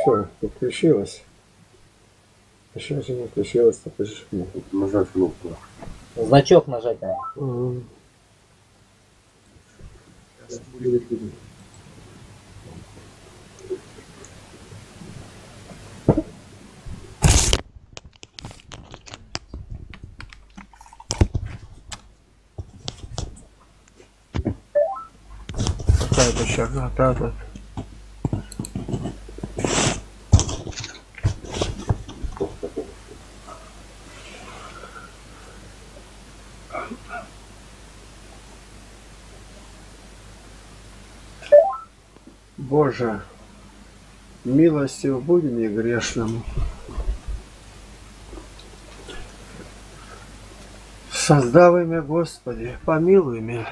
Все, подключилось. Еще же не включилось-то, почему? Нажать кнопку. Значок нажать надо. Какая-то чернота тут. Боже, милостью будь мне грешному. Создав имя Господи, помилуй меня.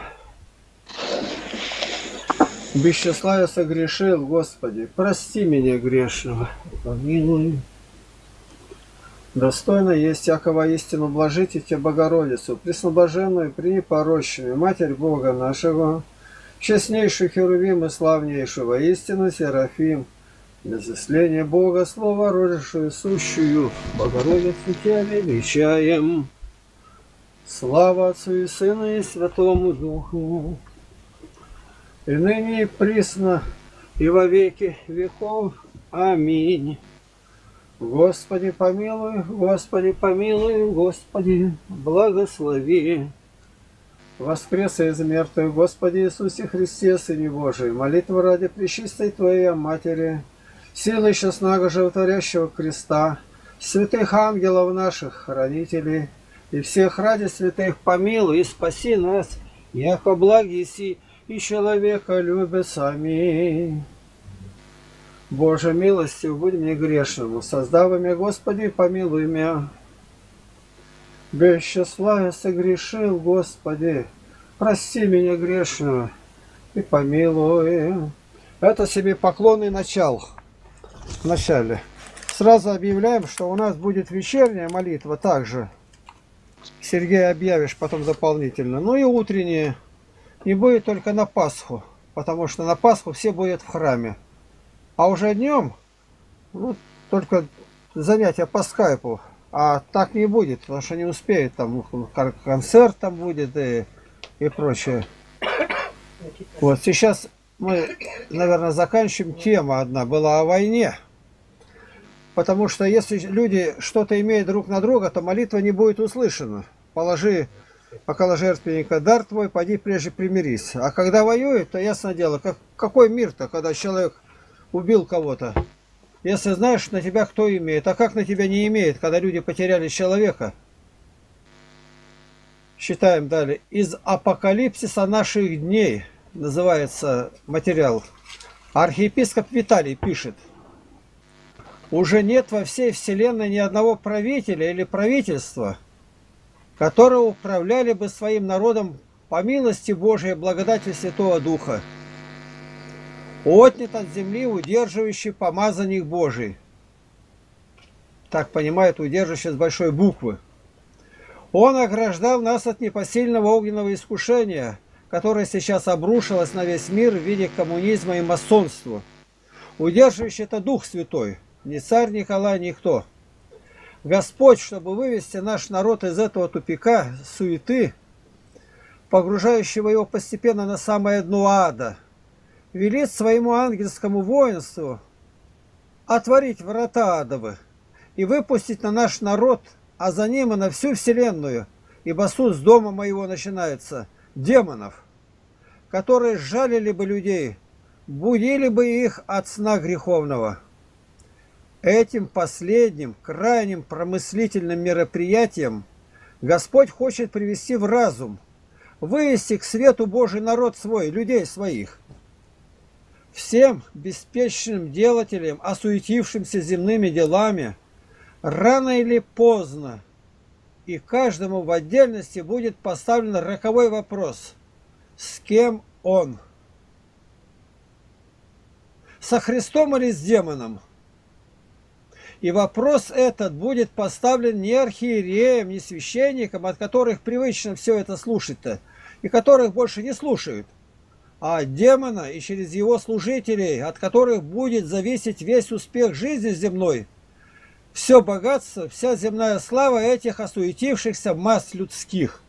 Без числа я согрешил, Господи, прости меня грешного, помилуй. Достойно есть всякого истину блажите Тебе, Богородицу, пресноблаженную, пренепорочную, Матерь Бога нашего, честнейшую Херувим и славнейшего, истину Серафим, без исцеления Бога, Слово родившую сущую, Богородицу Тебя величаем. Слава Отцу и Сыну и Святому Духу, и ныне и присно, и во веки веков. Аминь. Господи помилуй, Господи помилуй, Господи благослови. Воскрес из мертвых, Господи Иисусе Христе, Сыне Божий, молитва ради пречистой Твоей Матери, силы честного животворящего креста, святых ангелов наших, хранителей, и всех ради святых помилуй и спаси нас, яко благи си и человека любит. Аминь. Боже, милостью будь мне грешному, создав меня, Господи, помилуй меня. Без числа я согрешил, Господи, прости меня грешного и помилуй. Это себе поклонный начал. В начале. Сразу объявляем, что у нас будет вечерняя молитва также. Сергей объявишь потом дополнительно. Ну и утренняя. Не будет только на Пасху, потому что на Пасху все будут в храме. А уже днем, ну, только занятия по скайпу. А так не будет, потому что не успеет. Там концерт там будет и прочее. Вот сейчас мы, наверное, заканчиваем. Тема одна была о войне. Потому что если люди что-то имеют друг на друга, то молитва не будет услышана. Положи около жертвенника дар твой, поди прежде примирись. А когда воюют, то ясно дело, какой мир-то, когда человек убил кого-то? Если знаешь, на тебя кто имеет, а как на тебя не имеет, когда люди потеряли человека? Читаем далее. Из Апокалипсиса наших дней, называется материал. Архиепископ Виталий пишет. Уже нет во всей вселенной ни одного правителя или правительства, которые управляли бы своим народом по милости Божией, благодати Святого Духа. Отнят от земли удерживающий помазанник Божий. Так понимает удерживающий с большой буквы. Он ограждал нас от непосильного огненного искушения, которое сейчас обрушилось на весь мир в виде коммунизма и масонства. Удерживающий это Дух Святой, не царь Николай, никто. Господь, чтобы вывести наш народ из этого тупика, суеты, погружающего его постепенно на самое дно ада, велит своему ангельскому воинству отворить врата адовы и выпустить на наш народ, а за ним и на всю вселенную, ибо суд с дома моего начинается, демонов, которые сжалили бы людей, будили бы их от сна греховного. Этим последним, крайним промыслительным мероприятием Господь хочет привести в разум, вывести к свету Божий народ свой, людей своих. Всем беспечным делателям, осуетившимся земными делами, рано или поздно, и каждому в отдельности будет поставлен роковой вопрос: с кем он? Со Христом или с демоном? И вопрос этот будет поставлен не архиереям, не священникам, от которых привычно все это слушать-то, и которых больше не слушают, а демона и через его служителей, от которых будет зависеть весь успех жизни земной, все богатство, вся земная слава этих осуетившихся масс людских.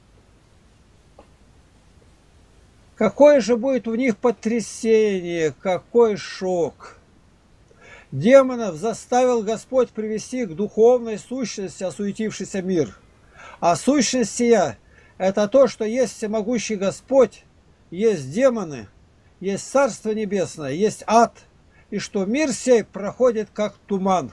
Какое же будет у них потрясение, какой шок! Демонов заставил Господь привести к духовной сущности осуетившийся мир. А сущность сия – это то, что есть всемогущий Господь, есть демоны, есть Царство Небесное, есть ад, и что мир сей проходит как туман.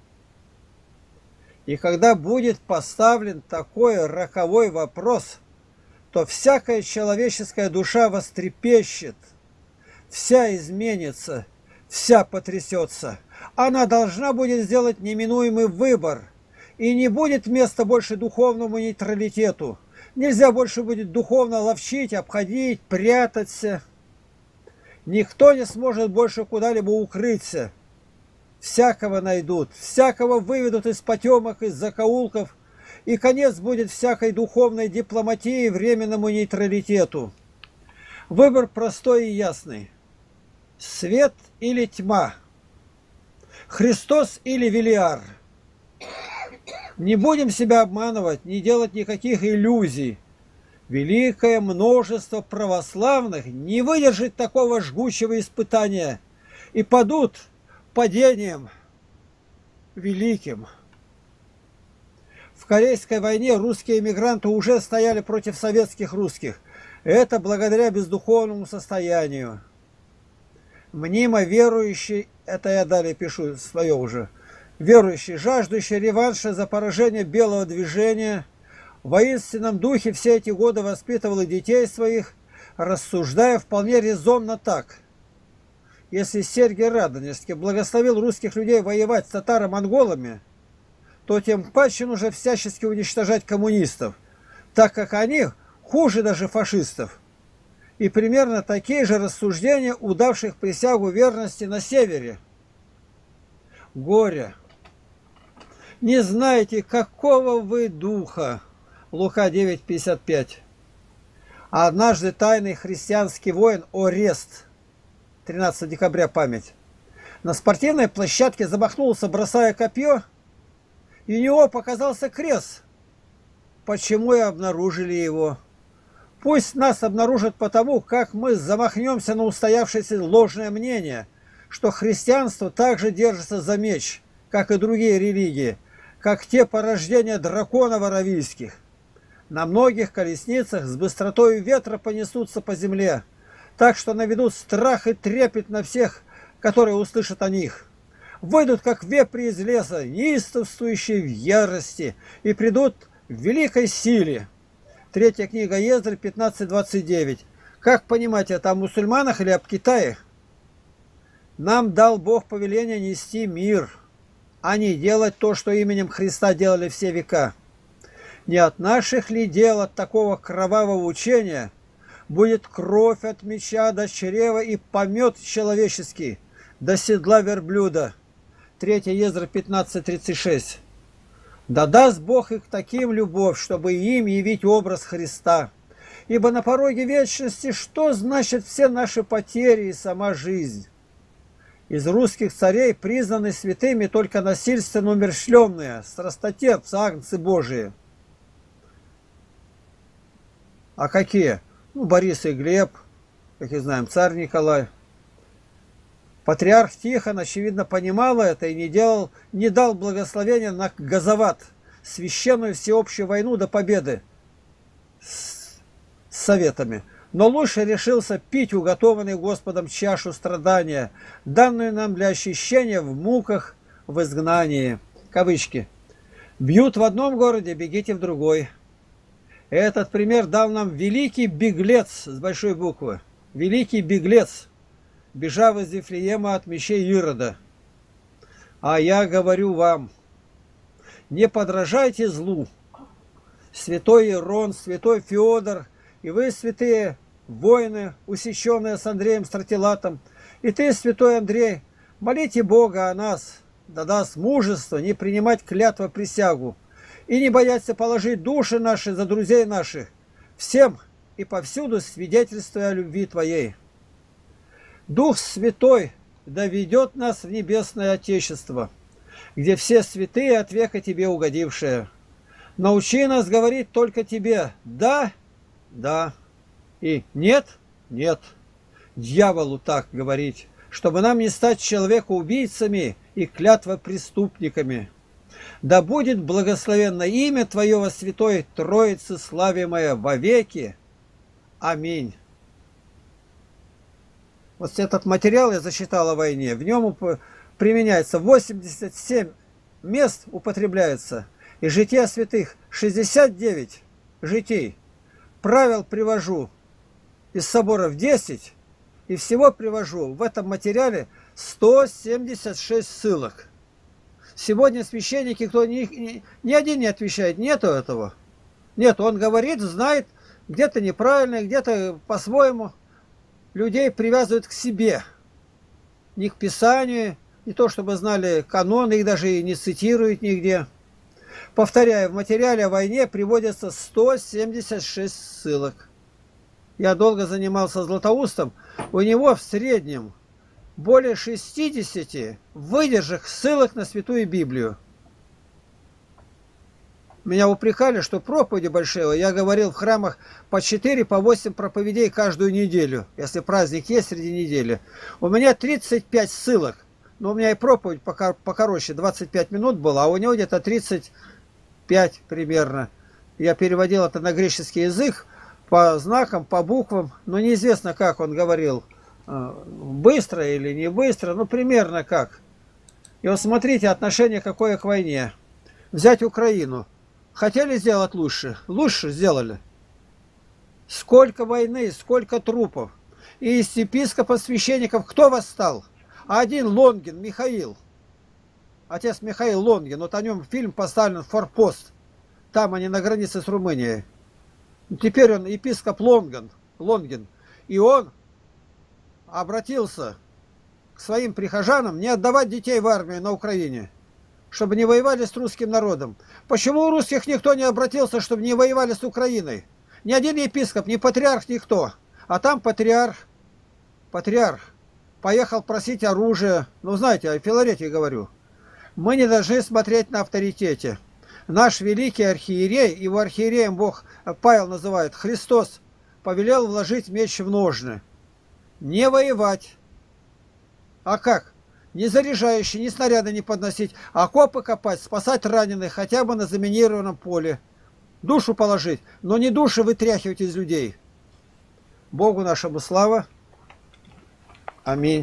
И когда будет поставлен такой роковой вопрос, то всякая человеческая душа вострепещет, вся изменится, вся потрясется. Она должна будет сделать неминуемый выбор, и не будет места больше духовному нейтралитету. Нельзя больше будет духовно ловчить, обходить, прятаться. Никто не сможет больше куда-либо укрыться. Всякого найдут, всякого выведут из потемок, из закоулков, и конец будет всякой духовной дипломатии и временному нейтралитету. Выбор простой и ясный. Свет или тьма? Христос или Велиар? Не будем себя обманывать, не делать никаких иллюзий. Великое множество православных не выдержит такого жгучего испытания и падут падением великим. В Корейской войне русские эмигранты уже стояли против советских русских. Это благодаря бездуховному состоянию. Мнимо верующий, это я далее пишу свое уже, верующий, жаждущий реванша за поражение белого движения, в воинственном духе все эти годы воспитывал и детей своих, рассуждая вполне резонно так. Если Сергий Радонежский благословил русских людей воевать с татаро-монголами, то тем паче нужно всячески уничтожать коммунистов, так как они хуже даже фашистов. И примерно такие же рассуждения у давших присягу верности на севере. Горе! Не знаете, какого вы духа. Лука 9:55. А однажды тайный христианский воин Орест, 13 декабря память, на спортивной площадке замахнулся, бросая копье, и у него показался крест. Почему и обнаружили его? Пусть нас обнаружат потому, как мы замахнемся на устоявшееся ложное мнение, что христианство также держится за меч, как и другие религии, как те порождения драконов аравийских. На многих колесницах с быстротой ветра понесутся по земле, так что наведут страх и трепет на всех, которые услышат о них. Выйдут, как вепри из леса, неистовствующие в ярости, и придут в великой силе. Третья книга Ездры 15:29. Как понимать это, о мусульманах или об Китае? Нам дал Бог повеление нести мир, а не делать то, что именем Христа делали все века. Не от наших ли дел, от такого кровавого учения будет кровь от меча до чрева и помет человеческий до седла верблюда? 3 Ездра 15:36. Да даст Бог их таким любовь, чтобы им явить образ Христа. Ибо на пороге вечности что значит все наши потери и сама жизнь? Из русских царей признаны святыми только насильственно умерщвленные, страстотерпцы, агнцы Божии. А какие? Ну, Борис и Глеб, как и знаем, царь Николай. Патриарх Тихон, очевидно, понимал это и не дал благословения на Газоват, священную всеобщую войну до победы с советами. Но лучше решился пить уготованную Господом чашу страдания, данную нам для очищения в муках, в изгнании. Кавычки. Бьют в одном городе, бегите в другой. Этот пример дал нам великий беглец с большой буквы. Великий беглец, бежав из Вифлеема от мечей Ирода. А я говорю вам, не подражайте злу. Святой Ирон, святой Феодор, и вы, святые воины, усеченные с Андреем Стратилатом, и ты, святой Андрей, молите Бога о нас, да даст мужество не принимать клятву присягу, и не бояться положить души наши за друзей наших, всем и повсюду свидетельствуя о любви Твоей. Дух Святой доведет нас в небесное Отечество, где все святые от века Тебе угодившие. Научи нас говорить только Тебе «да», «да» и «нет», «нет». Дьяволу так говорить, чтобы нам не стать человекоубийцами и клятвопреступниками. Да будет благословенно имя Твое во Святой Троице славимое вовеки. Аминь. Вот этот материал я зачитал о войне. В нем применяется 87 мест употребляется. И жития святых 69 житий. Правил привожу из соборов 10. И всего привожу в этом материале 176 ссылок. Сегодня священники, кто ни один не отвечает, нету этого. Нет, он говорит, знает, где-то неправильно, где-то по-своему. Людей привязывают к себе, не к Писанию, не то чтобы знали канон, их даже и не цитируют нигде. Повторяю, в материале о войне приводятся 176 ссылок. Я долго занимался Златоустом, у него в среднем более 60 выдержек ссылок на Святую Библию. Меня упрекали, что проповеди большие. Я говорил в храмах по 4, по 8 проповедей каждую неделю, если праздник есть среди недели. У меня 35 ссылок. Но у меня и проповедь покороче, 25 минут была, а у него где-то 35 примерно. Я переводил это на греческий язык, по знакам, по буквам, но неизвестно, как он говорил. Быстро или не быстро, ну примерно как. И вот смотрите, отношение какое к войне. Взять Украину. Хотели сделать лучше? Лучше сделали. Сколько войны, сколько трупов. И из епископов, священников кто восстал? Один Лонгин, Михаил. Отец Михаил Лонгин. Вот о нем фильм поставлен «Форпост». Там они на границе с Румынией. Теперь он епископ Лонгин. И он обратился к своим прихожанам не отдавать детей в армию на Украине, чтобы не воевали с русским народом. Почему у русских никто не обратился, чтобы не воевали с Украиной? Ни один епископ, ни патриарх, никто. А там патриарх поехал просить оружие. Ну, знаете, о Филарете говорю. Мы не должны смотреть на авторитете. Наш великий архиерей, его архиереем Бог, Павел называет, Христос, повелел вложить меч в ножны. Не воевать. А как? Не заряжающие, ни снаряды не подносить, а окопы копать, спасать раненых хотя бы на заминированном поле. Душу положить, но не души вытряхивать из людей. Богу нашему слава. Аминь.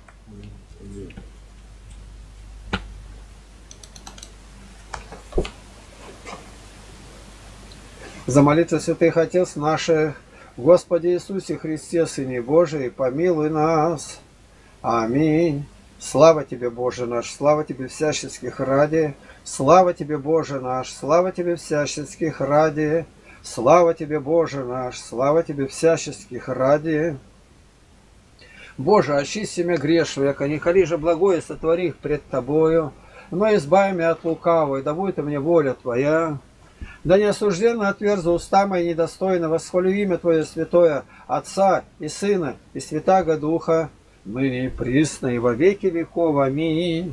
За молитву святых Отец наших, Господи Иисусе Христе, Сыне Божий, помилуй нас. Аминь. Слава Тебе, Боже наш, слава Тебе всяческих ради, слава Тебе, Боже наш, слава Тебе всяческих ради, слава Тебе, Боже наш, слава Тебе всяческих ради. Боже, очисти меня грешного, яко не холи же благое сотвори пред Тобою, но избави меня от лукавой, да будет и мне воля Твоя. Да не осужденно отверзу уста мои недостойно, восхвалю имя Твое святое, Отца и Сына и Святаго Духа, ныне и присно и во веки веков. Аминь.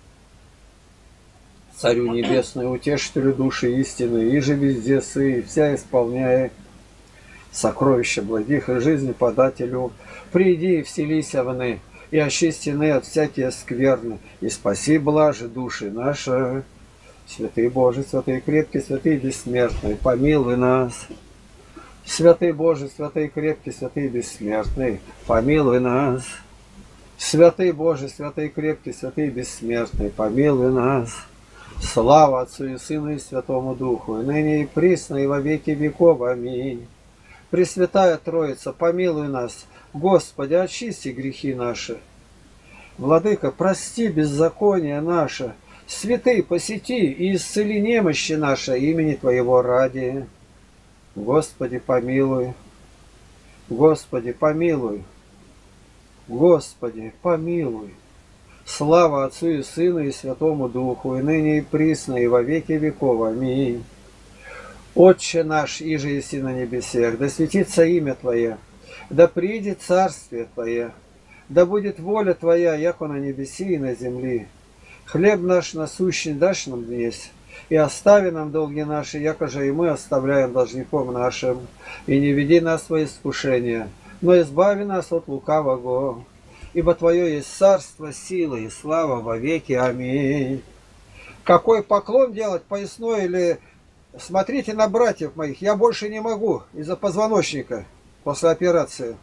Царю небесный, утешителю души истины, и же везде сы, и вся исполняя сокровища благих и жизни подателю, приди и вселися вны, и очистины от всякие скверны, и спаси блажи души наши. Святый Божий, святый крепкий, святый бессмертный, помилуй нас. Святый Божий, святый крепкий, святый бессмертный, помилуй нас. Святый Божий, святый крепкий, святый бессмертный, помилуй нас. Слава Отцу и Сыну и Святому Духу, и ныне и присно, и во веки веков. Аминь. Пресвятая Троица, помилуй нас. Господи, очисти грехи наши. Владыка, прости беззаконие наше. Святый, посети и исцели немощи наши имени Твоего ради. Господи, помилуй. Господи, помилуй. Господи, помилуй. Слава Отцу и Сыну и Святому Духу, и ныне и присно, и во веки веков. Аминь. Отче наш, иже еси на небесах, да светится имя Твое, да приидет царствие Твое, Да будет воля Твоя, яко на небеси и на земли. Хлеб наш насущный дашь нам днесь, и остави нам долги наши, яко же и мы оставляем должником нашим. И не веди нас во искушение, но избави нас от лукавого. Ибо Твое есть царство, сила и слава во веки. Аминь. Какой поклон делать, поясной или... Смотрите на братьев моих, я больше не могу из-за позвоночника после операции.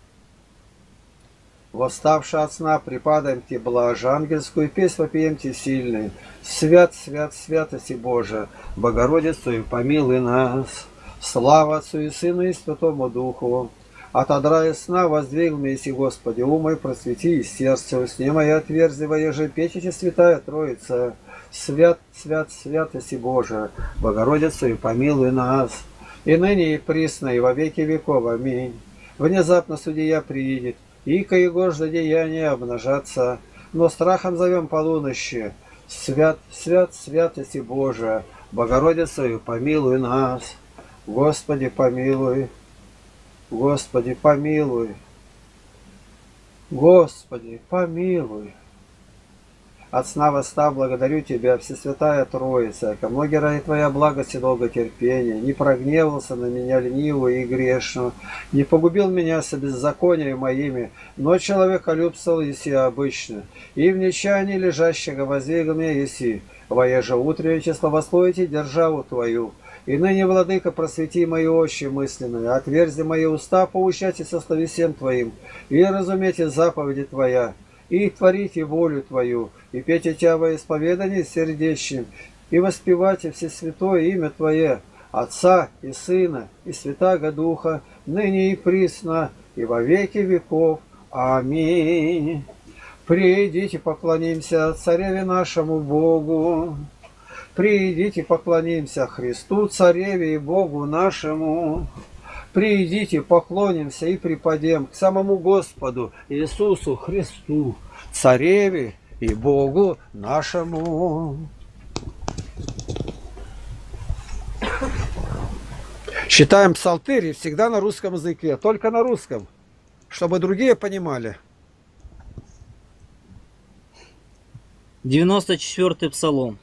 Восставши от сна, припадаемте блажь ангельскую, песнь вопиемте сильный. Свят, свят, святости Божия, Богородицу помилуй нас. Слава Отцу и Сыну и Святому Духу. От одра и сна воздвиг Месси, Господи, умой просвети и сердце, усни мои отверзи, воеже печати святая Троица. Свят, свят, святости Божия, Богородицу и помилуй нас. И ныне и присно, и во веки веков. Аминь. Внезапно судья приидет, ико его злодеяния обнажатся, но страхом зовем полунощи. Свят, свят, святости Божия, Богородицу и помилуй нас. Господи, помилуй. Господи, помилуй. Господи, помилуй. От сна восстав, благодарю Тебя, Всесвятая Троица, ко многие ради Твоя благость и долготерпения, не прогневался на меня ленивую и грешную, не погубил меня со беззакониями моими, но человеколюбствовал еси обычно, и в нечаянии лежащего воздвигл меня еси, воеже утреннее славословите державу Твою. И ныне, Владыка, просвети мои очи мысленные, отверзи мои уста, поучайте со словесем Твоим, и разумейте заповеди Твоя, и творите волю Твою, и пейте Тебя во исповедании сердечным, и воспевайте Всесвятое имя Твое, Отца и Сына и Святаго Духа, ныне и присно, и во веки веков. Аминь. Придите, поклонимся Цареве нашему Богу. Придите, поклонимся Христу, Цареве и Богу нашему. Придите, поклонимся и припадем к самому Господу Иисусу Христу, Цареве и Богу нашему. Читаем псалтырь всегда на русском языке, только на русском, чтобы другие понимали. 94-й псалом.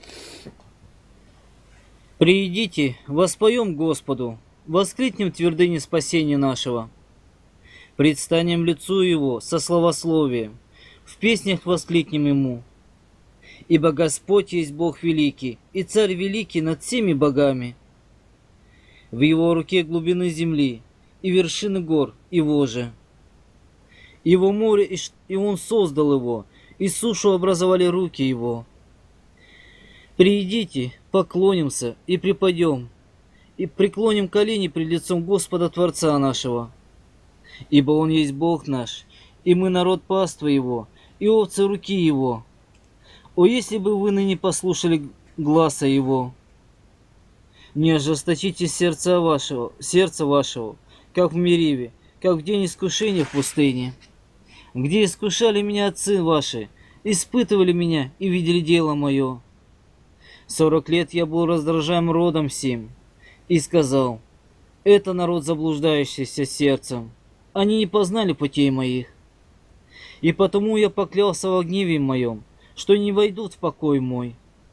«Приидите, воспоем Господу, воскликнем в твердыне спасения нашего. Предстанем лицу Его со славословием, в песнях воскликнем Ему. Ибо Господь есть Бог великий, и Царь великий над всеми богами. В Его руке глубины земли, и вершины гор Его же. Его море, и Он создал его, и сушу образовали руки Его. Приидите, поклонимся и припадем, и преклоним колени пред лицом Господа Творца нашего. Ибо Он есть Бог наш, и мы народ паства Его, и овцы руки Его. О, если бы вы ныне послушали гласа Его! Не ожесточите сердца вашего, как в Мериве, как в день искушения в пустыне, где искушали меня отцы ваши, испытывали меня и видели дело мое. 40 лет я был раздражаем родом сим, и сказал: это народ, заблуждающийся сердцем, они не познали путей моих. И потому я поклялся во гневе моем, что не войдут в покой мой.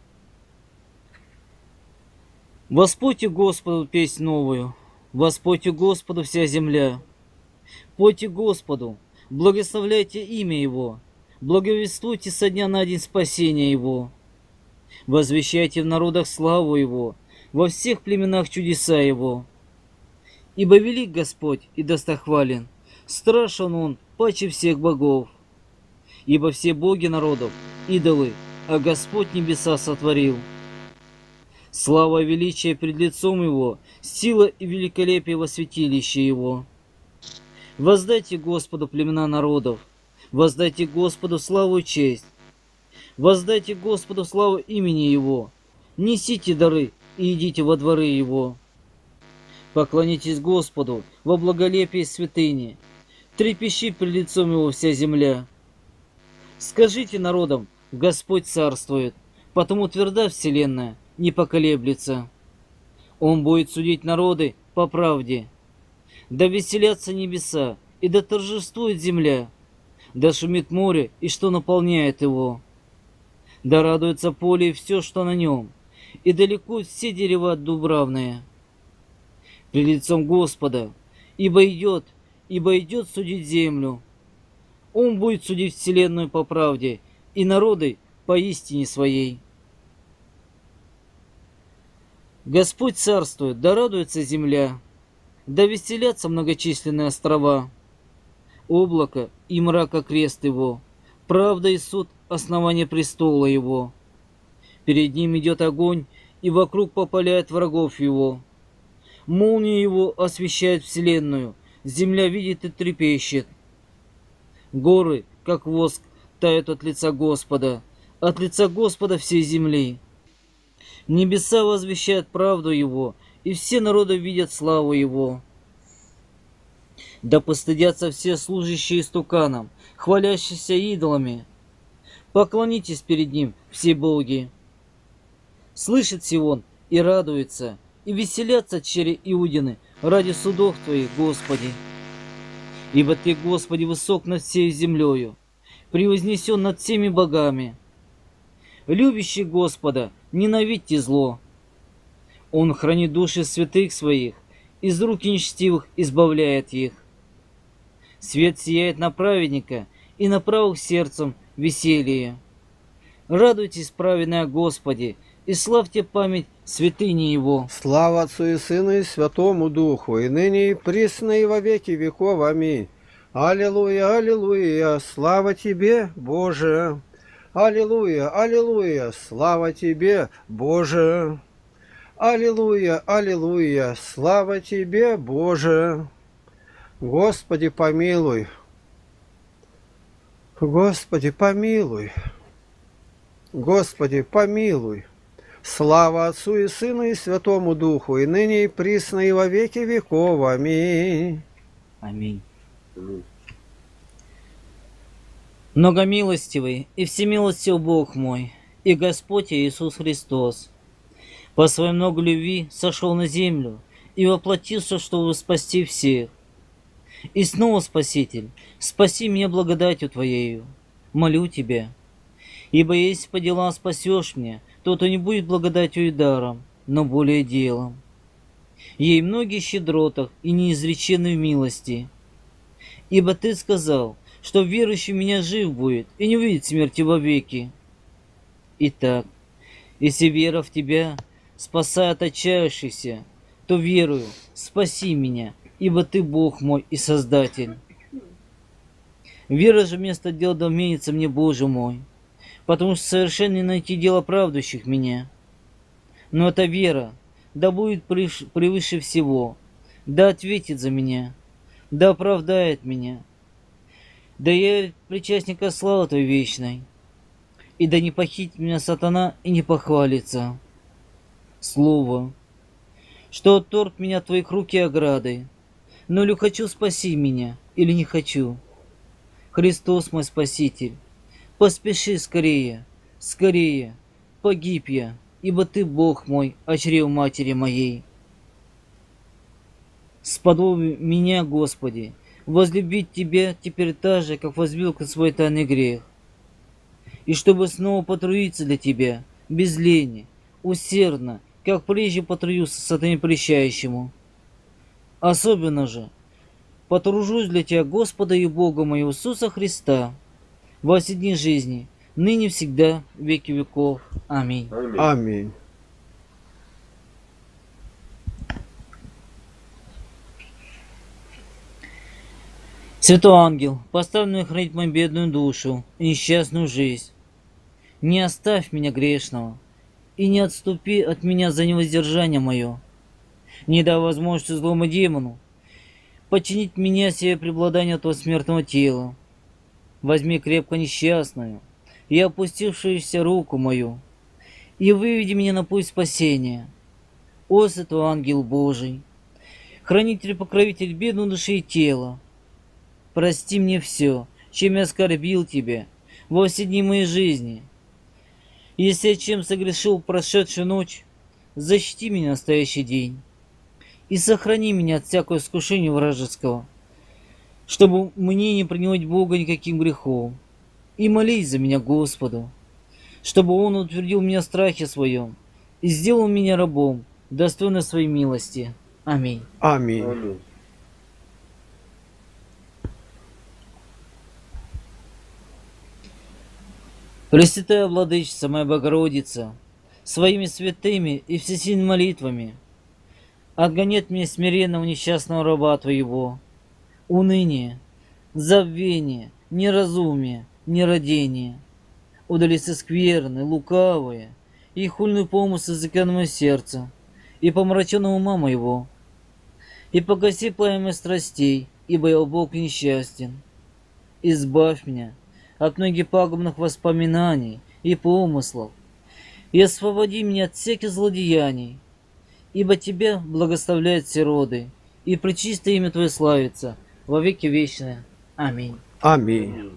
Воспойте Господу песнь новую, воспойте Господу вся земля. Пойте Господу, благословляйте имя Его, благовествуйте со дня на день спасения Его. Возвещайте в народах славу Его, во всех племенах чудеса Его. Ибо велик Господь и достохвален, страшен Он паче всех богов. Ибо все боги народов — идолы, а Господь небеса сотворил. Слава и величие пред лицом Его, сила и великолепие во святилище Его. Воздайте Господу племена народов, воздайте Господу славу и честь. Воздайте Господу славу имени Его, несите дары и идите во дворы Его. Поклонитесь Господу во благолепии святыни, трепещи пред лицом Его вся земля. Скажите народам: Господь царствует, потому тверда вселенная, не поколеблется. Он будет судить народы по правде. Да веселятся небеса, и да торжествует земля. Да шумит море, и что наполняет его. Да радуется поле и все, что на нем, и далеко все дерева дубравные. Пред лицом Господа, ибо идет судить землю. Он будет судить вселенную по правде, и народы по истине своей. Господь царствует, да радуется земля, да веселятся многочисленные острова. Облако и мрака крест его, правда и суд основание престола его. Перед ним идет огонь, и вокруг попаляет врагов его. Молния его освещает вселенную, земля видит и трепещет. Горы, как воск, тают от лица Господа всей земли. Небеса возвещают правду его, и все народы видят славу его. Да постыдятся все служащие истуканам, хвалящиеся идолами. Поклонитесь перед ним, все боги. Слышит Сион и радуется, и веселятся чере Иудины ради судов Твоих, Господи. Ибо Ты, Господи, высок над всей землею, превознесен над всеми богами. Любящий Господа, ненавидьте зло. Он хранит души святых своих, из рук нечестивых избавляет их. Свет сияет на праведника, и на правых сердцем веселье. Радуйтесь, праведные о Господе, и славьте память святыни Его. Слава Отцу и Сыну и Святому Духу, и ныне и присно и во веки веков. Аминь. Аллилуйя, аллилуйя, слава Тебе, Боже. Аллилуйя, аллилуйя, слава Тебе, Боже. Аллилуйя, аллилуйя, слава Тебе, Боже. Господи, помилуй. Господи, помилуй. Господи, помилуй. Слава Отцу и Сыну и Святому Духу, и ныне и присно и во веки веков. Аминь. Аминь. Многомилостивый и всемилостив Бог мой, и Господь Иисус Христос, по своей много любви сошел на землю и воплотился, чтобы спасти всех. И снова, Спаситель, спаси меня благодатью Твоею, молю Тебя. Ибо если по делам спасешь меня, то не будет благодатью и даром, но более делом. Ей многие щедротах и неизречены в милости. Ибо Ты сказал, что верующий в меня жив будет и не увидит смерти вовеки. Итак, если вера в Тебя спасает отчаявшихся, то верую, спаси меня, ибо Ты Бог мой и Создатель. Вера же вместо дел доменится мне, Боже мой, потому что совершенно не найти дело оправдывающих меня. Но эта вера да будет превыше всего, да ответит за меня, да оправдает меня, да я причастника славы Твоей вечной, и да не похитит меня сатана и не похвалится. Слово, что отторг меня от Твоих рук и ограды, но ли хочу, спаси меня, или не хочу. Христос мой Спаситель, поспеши скорее, скорее, погиб я, ибо Ты, Бог мой, о чреве матери моей. Сподоби меня, Господи, возлюбить Тебя теперь так же, как возлюбил свой тайный грех, и чтобы снова потрудиться для Тебя, без лени, усердно, как прежде потрудился сатане прещающему. Особенно же потружусь для Тебя, Господа и Бога моего Иисуса Христа, во все дни жизни, ныне всегда, веки веков. Аминь. Аминь. Святой ангел, поставленный хранить мою бедную душу и несчастную жизнь, не оставь меня грешного и не отступи от меня за невоздержание мое. Не дай возможности злому демону подчинить меня себе преобладание этого смертного тела. Возьми крепко несчастную и опустившуюся руку мою, и выведи меня на путь спасения. О, святой ангел Божий, хранитель и покровитель бедной души и тела, прости мне все, чем я оскорбил Тебя во все дни моей жизни. Если я чем согрешил прошедшую ночь, защити меня в настоящий день и сохрани меня от всякого искушения вражеского. чтобы мне не принимать Бога никаким грехом. И молись за меня Господу, чтобы Он утвердил меня в страхе своем и сделал меня рабом, достойно своей милости. Аминь. Аминь. Аминь. Пресвятая Владычица, моя Богородица, своими святыми и всесильными молитвами отгони от меня смиренного несчастного раба Твоего, уныние, забвение, неразумие, нерадение, удали со скверны, лукавые и хульный помысл языка на мое сердце, и помраченного ума моего, и погаси пламя страстей, ибо я Бог несчастен. Избавь меня от многих пагубных воспоминаний и помыслов, и освободи меня от всяких злодеяний, ибо Тебя благословляют все роды, и пречистое имя Твое славится во веки вечные. Аминь. Аминь.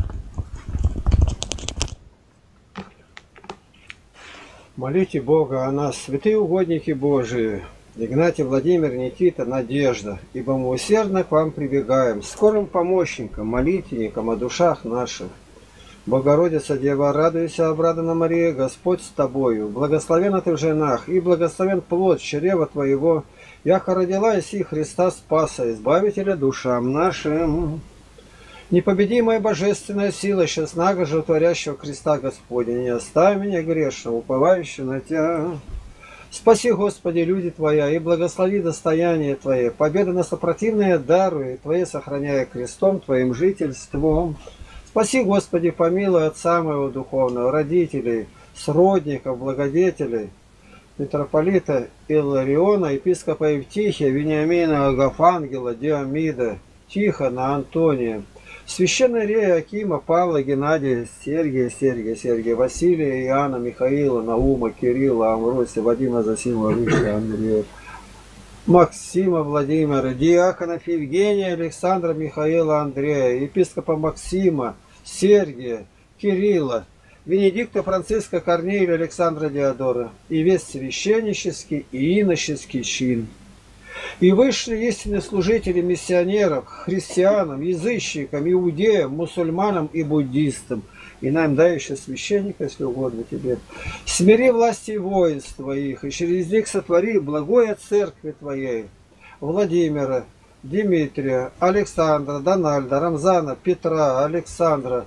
Молите Бога о нас, святые угодники Божии, Игнатий, Владимир, Никита, Надежда, ибо мы усердно к вам прибегаем, скорым помощником, молитвенником о душах наших. Богородица, Дева, радуйся, обрадована Мария, Господь с тобою, благословена ты в женах, и благословен плод чрева твоего, яко родила иси Христа Спаса, избавителя душам нашим. Непобедимая божественная сила, честнаго животворящего креста Господня, не оставь меня грешного, уповающего на Тебя. Спаси, Господи, люди Твоя, и благослови достояние Твое, победа на сопротивное даруй, Твое сохраняя крестом Твоим жительством. Спаси, Господи, помилуй отца моего духовного, родителей, сродников, благодетелей, митрополита Иллариона, епископа Евтихия, Вениамина, Агафангела, Диомида, Тихона, Антония, священный Рея, Акима, Павла, Геннадия, Сергия, Василия, Иоанна, Михаила, Наума, Кирилла, Амвросия, Вадима, Засима, Рыша, Андрея, Максима, Владимира, диаконов Евгения, Александра, Михаила, Андрея, епископа Максима, Сергия, Кирилла, Венедикта, Франциска, Корнея, Александра, Диодора, и весь священнический и иноческий чин. И вышли истинные служители миссионеров, христианам, язычникам, иудеям, мусульманам и буддистам, и нам дай еще священника, если угодно тебе. Смири власти и воинства их, и через них сотвори благое церкви Твоей, Владимира, Дмитрия, Александра, Дональда, Рамзана, Петра, Александра,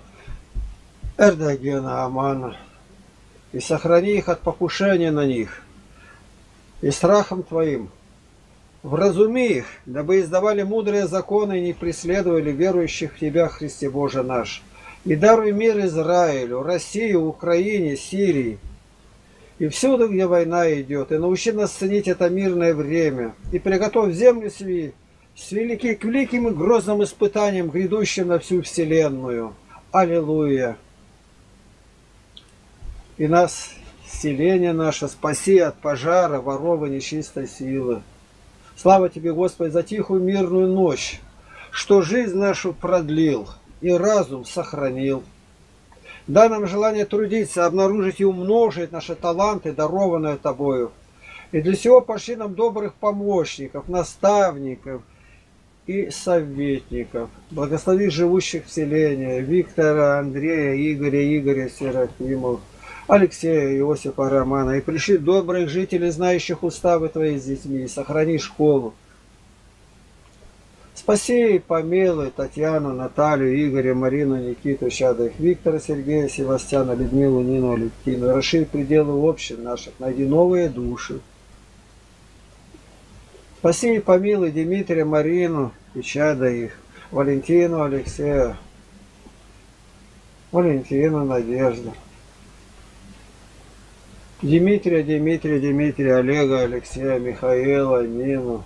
Эрдогена, Амана, и сохрани их от покушения на них, и страхом Твоим вразуми их, дабы издавали мудрые законы и не преследовали верующих в Тебя, Христе Боже наш. И даруй мир Израилю, России, Украине, Сирии, и всюду, где война идет, и научи нас ценить это мирное время, и приготовь землю с великим и грозным испытанием, грядущим на всю вселенную. Аллилуйя! И нас, селение наше, спаси от пожара, воров и нечистой силы. Слава Тебе, Господи, за тихую мирную ночь, что жизнь нашу продлил и разум сохранил. Дай нам желание трудиться, обнаружить и умножить наши таланты, дарованные Тобою. И для сего пошли нам добрых помощников, наставников и советников. Благослови живущих в селении Виктора, Андрея, Игоря Серафимов, Алексея, Иосифа, Романа. И пришли добрых жителей, знающих уставы Твои с детьми, и сохрани школу. Спаси и помилуй Татьяну, Наталью, Игоря, Марину, Никиту, чадо их, Виктора, Сергея, Севастьяна, Людмилу, Нину, Алевтину. Расширь пределы общин наших, найди новые души. Спаси и помилуй Дмитрия, Марину и чадо их, Валентину, Алексея, Валентину, Надежду, Дмитрия, Олега, Алексея, Михаила, Нину,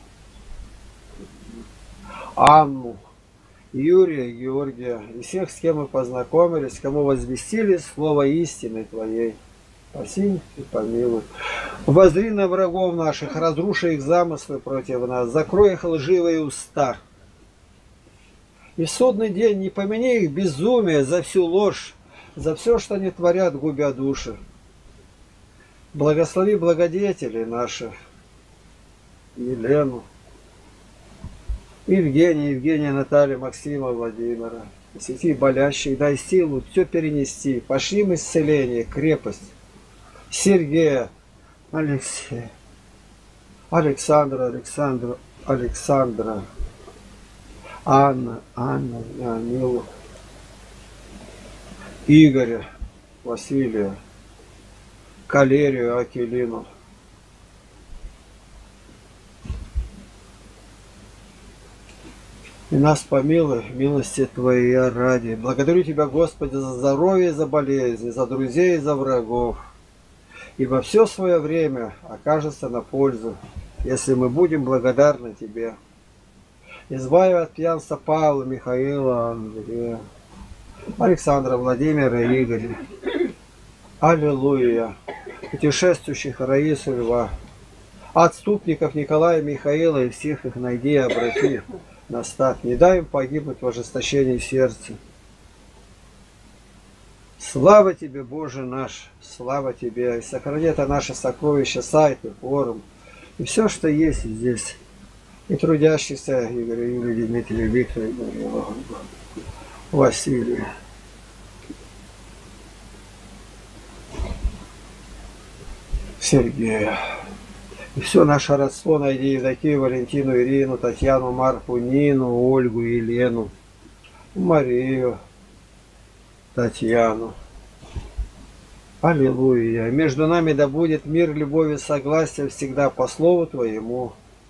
Анну, Юрия, Георгия, и всех, с кем мы познакомились, кому возвестили слово истины Твоей. Спаси и помилуй. Воззри на врагов наших, разруши их замыслы против нас, закрой их лживые уста. И в судный день не помяни их безумие за всю ложь, за все, что они творят, губя души. Благослови благодетелей наших, Елену, Евгения, Наталья, Максима, Владимира. Освети болящих, дай силу все перенести. Пошли им исцеление, крепость. Сергея, Алексея, Александра, Анна, Милу, Игоря, Василия, Калерию, Акелину. И нас помилуй, милости Твоей ради. Благодарю Тебя, Господи, за здоровье и за болезни, за друзей и за врагов. Ибо все свое время окажется на пользу, если мы будем благодарны Тебе. Избави от пьянства Павла, Михаила, Андрея, Александра, Владимира и Игоря. Аллилуйя! Путешествующих Раису Льва, отступников Николая, Михаила и всех их найди и обрати. Наставь, не дай им погибнуть в ожесточении сердца. Слава Тебе, Боже наш, слава Тебе, и сохрани это наше сокровище, сайты, форум, и все, что есть здесь, и трудящихся, Игоря, Юрия, Дмитрия, Виктора, Василия. Сергея. И все наше родство найди: Евдокию, Валентину, Ирину, Татьяну, Марфу, Нину, Ольгу, Елену, Марию, Татьяну. Аллилуйя! Между нами да будет мир, любовь и согласие всегда по слову Твоему.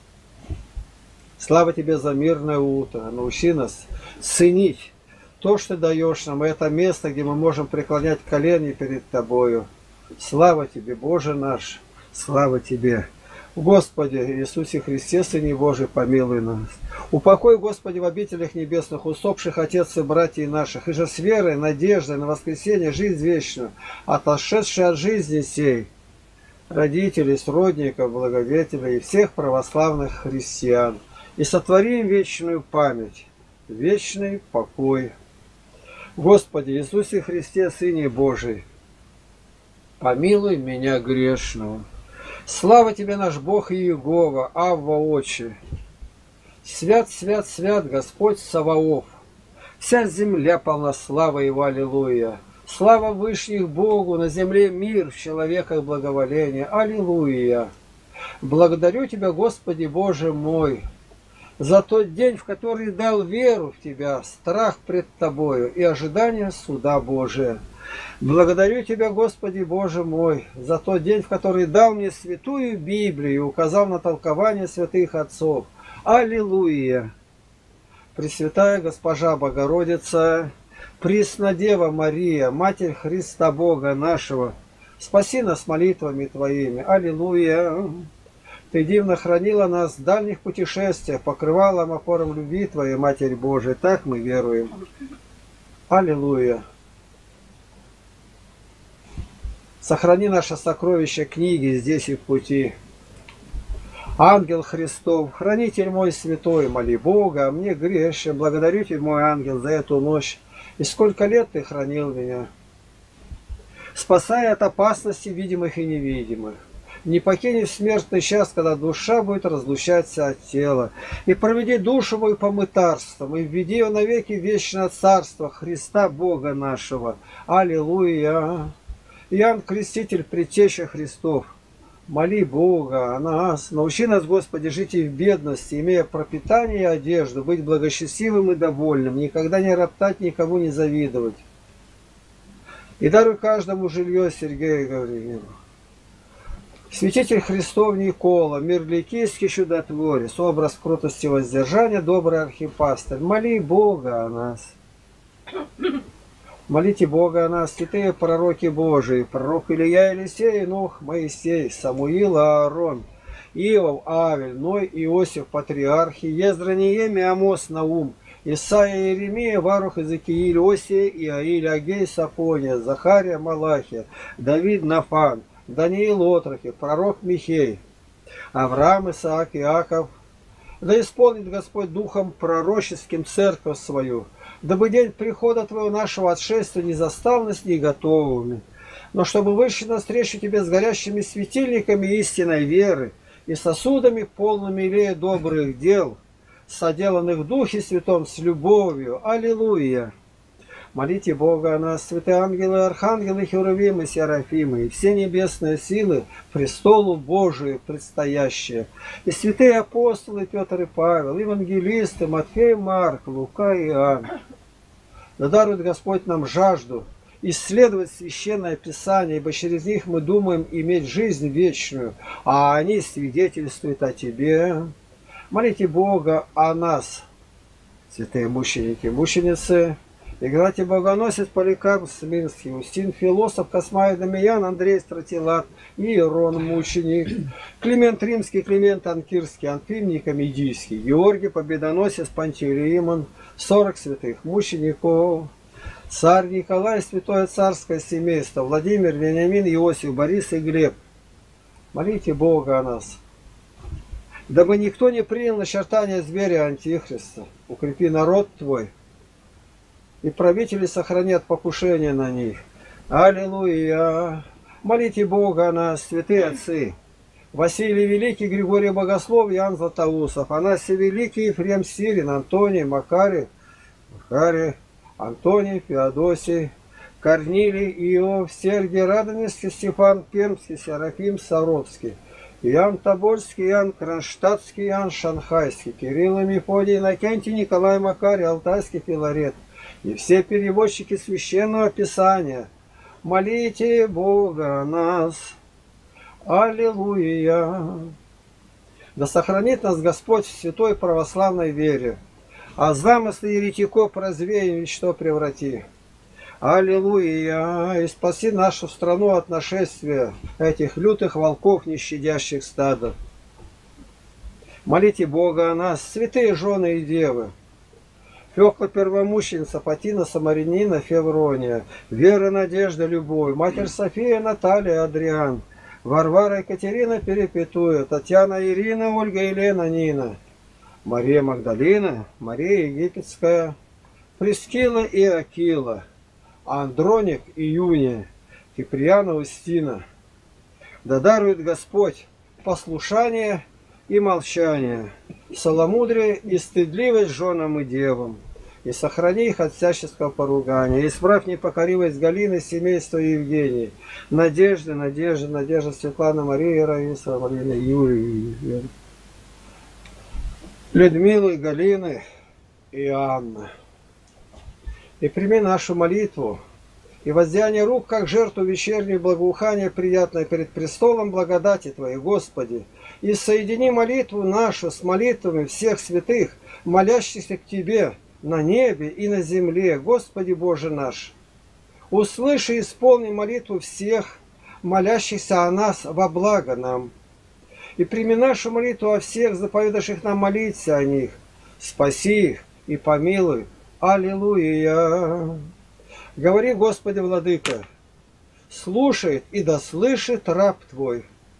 Слава Тебе за мирное утро. Научи нас ценить то, что даешь нам. Это место, где мы можем преклонять колени перед Тобою. Слава Тебе, Боже наш! Слава Тебе! Господи Иисусе Христе, Сыне Божий, помилуй нас. Упокой, Господи, в обителях небесных усопших отец и братьев наших, и же с верой, надеждой на воскресение, жизнь вечную, отошедшие от жизни сей, родителей, сродников, благодетелей и всех православных христиан, и сотвори им вечную память, вечный покой. Господи Иисусе Христе, Сыне Божий, помилуй меня грешного. Слава Тебе, наш Бог Иегова, Авва Отче! Свят, свят, свят Господь Саваоф! Вся земля полна славы Его, аллилуйя! Слава Вышних Богу, на земле мир, в человеках благоволение, аллилуйя! Благодарю Тебя, Господи Боже мой, за тот день, в который дал веру в Тебя, страх пред Тобою и ожидание суда Божия. Благодарю Тебя, Господи Боже мой, за тот день, в который дал мне святую Библию и указал на толкование святых отцов. Аллилуйя! Пресвятая Госпожа Богородица, Преснодева Мария, Матерь Христа Бога нашего, спаси нас молитвами Твоими. Аллилуйя! Ты дивно хранила нас в дальних путешествиях, покрывала опором любви Твоей, Матерь Божия. Так мы веруем. Аллилуйя! Сохрани наше сокровище книги здесь и в пути. Ангел Христов, хранитель мой святой, моли Бога, мне грешен, благодарю Тебя, мой ангел, за эту ночь. И сколько лет Ты хранил меня, спасая от опасностей видимых и невидимых. Не покинь в смертный час, когда душа будет разлучаться от тела. И проведи душу мою по мытарствам, и введи ее навеки в вечное царство Христа Бога нашего. Аллилуйя! Иоанн Креститель, Предтеча Христов, моли Бога о нас, научи нас, Господи, жить и в бедности, имея пропитание и одежду, быть благосчастливым и довольным, никогда не роптать, никому не завидовать. И даруй каждому жилье, Сергею Гавриилу. Святитель Христов Никола, мир ликийский чудотворец, образ крутости воздержания, добрый архипастырь, моли Бога о нас. Молите Бога о нас, святые пророки Божии, пророк Илья, Елисей, Нох, Моисей, Самуил, Аарон, Иов, Авель, Ной, Иосиф, патриархи, Ездра, Неемия, Амос, Наум, Исаия, Иеремия, Варух, Иезекииль, Осия, Иаиль, Агей, Сафония, Захария, Малахия, Давид, Нафан, Даниил, Отрохи, пророк Михей, Авраам, Исаак, Иаков. Да исполнит Господь духом пророческим церковь свою, дабы день прихода Твоего нашего отшествия не застал нас не готовыми, но чтобы вышли навстречу Тебе с горящими светильниками истинной веры и сосудами, полными илея добрых дел, соделанных в Духе Святом с любовью. Аллилуйя! Молите Бога о нас, святые ангелы, архангелы, херувимы, серафимы, и все небесные силы престолу Божию предстоящие, и святые апостолы Петр и Павел, евангелисты Матфей, Марк, Лука и Иоанн. Да дарует Господь нам жажду исследовать Священное Писание, ибо через них мы думаем иметь жизнь вечную, а они свидетельствуют о Тебе. Молите Бога о нас, святые мученики, мученицы, Игнатий Богоносец, Поликарп Смирнский, Устин Философ, Космай Дамиян, Андрей Стратилат, Иерон Мученик, Климент Римский, Климент Анкирский, Анфим Никомедийский, Георгий Победоносец, Пантелеймон, 40 святых мучеников, царь Николай, святое царское семейство, Владимир, Вениамин, Иосиф, Борис и Глеб. Молите Бога о нас. Дабы никто не принял начертания зверя Антихриста, укрепи народ Твой, и правители сохранят покушение на них. Аллилуйя! Молите Бога о нас, святые отцы, Василий Великий, Григорий Богослов, Иоанн Златоусов, Анасий Великий, Ефрем Сирин, Антоний, Макарий, Антоний, Феодосий, Корнилий, Иов, Сергий Радонежский, Стефан Пермский, Серафим Саровский, Иоанн Тобольский, Иоанн Кронштадтский, Иоанн Шанхайский, Кирилл и Мефодий, Иннокентий, Николай Макарий, Алтайский Филарет, и все переводчики Священного Писания. Молите Бога о нас. Аллилуйя! Да сохранит нас Господь в святой православной вере, а замыслы еретиков развей и ничто преврати. Аллилуйя! И спаси нашу страну от нашествия этих лютых волков, не щадящих стада. Молите Бога о нас, святые жены и девы, Фёкла Первомученица, Фатина Самарянина, Феврония, Вера, Надежда, Любовь, Матерь София, Наталья, Адриан, Варвара, Екатерина, Перепетуя, Татьяна, Ирина, Ольга, Елена, Нина, Мария Магдалина, Мария Египетская, Прескила и Акила, Андроник и Юния, Киприана, Устина. Да дарует Господь послушание и молчание, целомудрие и стыдливость женам и девам, и сохрани их от всяческого поругания, исправь непокоривость Галины, семейства Евгении, Надежды, Светлана, Мария, Раиса, Марина, Юрий, Людмилы, Галины и Анны. И прими нашу молитву, и воздеяние рук, как жертву вечернюю, благоухание приятное перед престолом благодати Твоей, Господи, и соедини молитву нашу с молитвами всех святых, молящихся к Тебе на небе и на земле, Господи Боже наш. Услыши и исполни молитву всех, молящихся о нас во благо нам. И прими нашу молитву о всех, заповедавших нам молиться о них. Спаси их и помилуй. Аллилуйя! Говори, Господи, Владыка, слушает и дослышит раб Твой.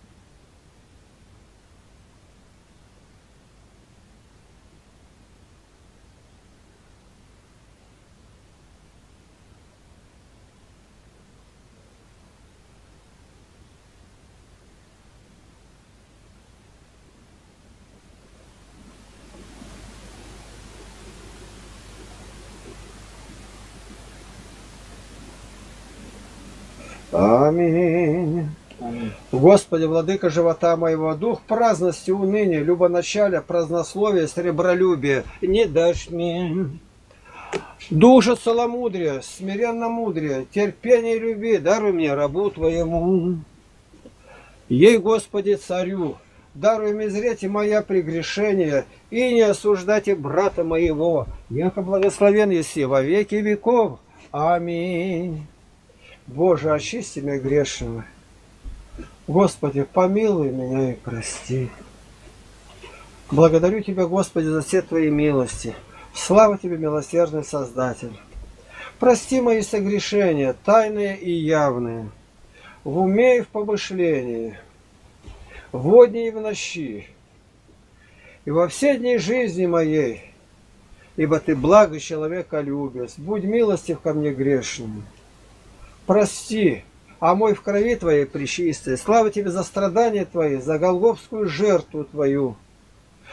Аминь. Аминь. Господи, Владыка живота моего, дух праздности, уныния, любоначалия, празднословия, сребролюбия не дашь мне. Душа целомудрия, смиренно-мудрия, терпение и любви даруй мне, рабу Твоему. Ей, Господи, царю, даруй мне зреть и моя прегрешения, и не осуждайте брата моего, яко благословен еси во веки веков. Аминь. Боже, очисти меня грешного. Господи, помилуй меня и прости. Благодарю Тебя, Господи, за все Твои милости. Слава Тебе, милосердный Создатель. Прости мои согрешения, тайные и явные, в уме и в помышлении, в дни и в ночи, и во все дни жизни моей, ибо Ты благо человеколюбец, будь милостив ко мне грешному. Прости, омой в крови Твоей пречистой, слава Тебе за страдания Твои, за голгофскую жертву Твою.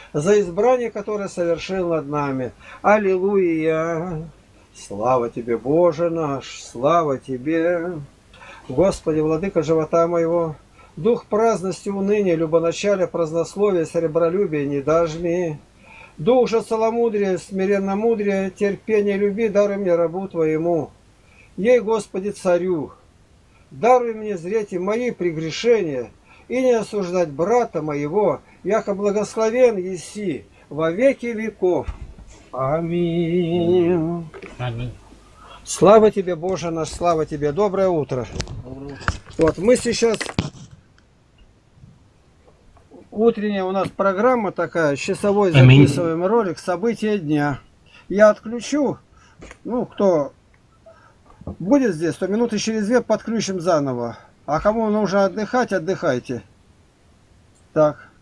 за избрание, которое совершил над нами. Аллилуйя! Слава Тебе, Боже наш, слава Тебе! Господи, владыка живота моего, дух праздности, уныния, любоначалия, празднословия, сребролюбия не дашь мне. Дух же целомудрия, смиренномудрия, терпения, люби, даруй мне рабу Твоему. Ей, Господи, царю, даруй мне зреть и мои прегрешения, и не осуждать брата моего, яко благословен еси во веки веков. Аминь. Аминь. Слава Тебе, Боже наш, слава Тебе. Доброе утро. Вот мы сейчас... Утренняя у нас программа такая, часовой записываем ролик «События дня». Я отключу, ну, кто будет здесь, то минуты через 2 подключим заново. А кому нужно отдыхать, отдыхайте. Так.